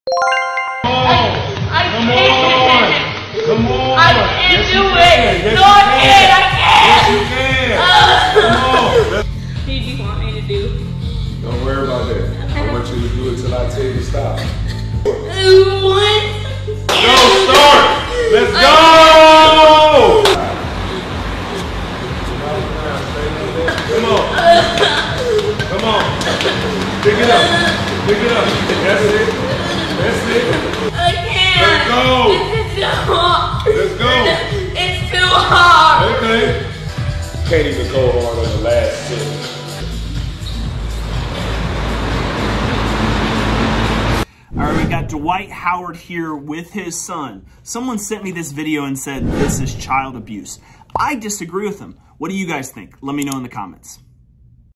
Come on! I can't do it! No, I can't! Yes, you can! Come on! What do you want me to do? Don't worry about that. I want you to do it till I tell you to stop. What? Go, start! Let's go! Come on. Come on. Pick it up. Pick it up. That's it. That's it. I can't. Let's go. It's too hard. Let's go. It's too hard. Okay. Can't even go hard on the last two. All right, we got Dwight Howard here with his son. Someone sent me this video and said this is child abuse. I disagree with him. What do you guys think? Let me know in the comments.